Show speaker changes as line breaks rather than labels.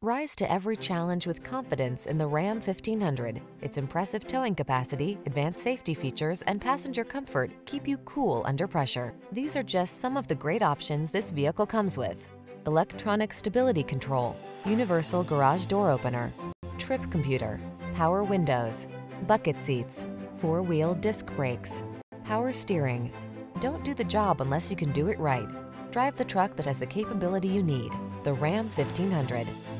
Rise to every challenge with confidence in the Ram 1500. Its impressive towing capacity, advanced safety features, and passenger comfort keep you cool under pressure. These are just some of the great options this vehicle comes with: electronic stability control, universal garage door opener, trip computer, power windows, bucket seats, four-wheel disc brakes, power steering. Don't do the job unless you can do it right. Drive the truck that has the capability you need. The Ram 1500.